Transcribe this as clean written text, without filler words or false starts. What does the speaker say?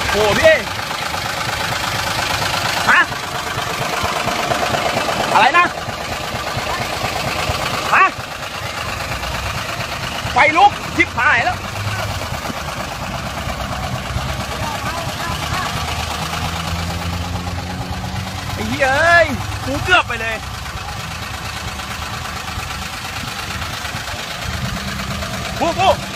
โอ้พี่ฮะอะไรนะฮะไฟลุกชิบหายแล้วไอ้เหี้ยเอ้ยกูเกือบไปเลยกู